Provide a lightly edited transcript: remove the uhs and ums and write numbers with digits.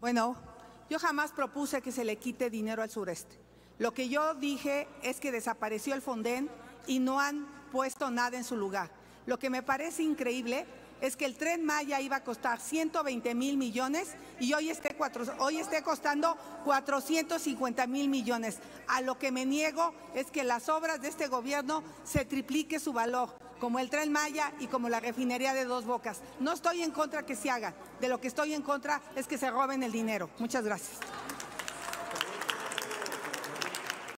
Bueno, yo jamás propuse que se le quite dinero al sureste. Lo que yo dije es que desapareció el Fonden y no han puesto nada en su lugar. Lo que me parece increíble es que el Tren Maya iba a costar 120,000 millones y hoy esté costando 450,000 millones. A lo que me niego es que las obras de este gobierno se triplique su valor, como el Tren Maya y como la refinería de Dos Bocas. No estoy en contra que se hagan, de lo que estoy en contra es que se roben el dinero. Muchas gracias.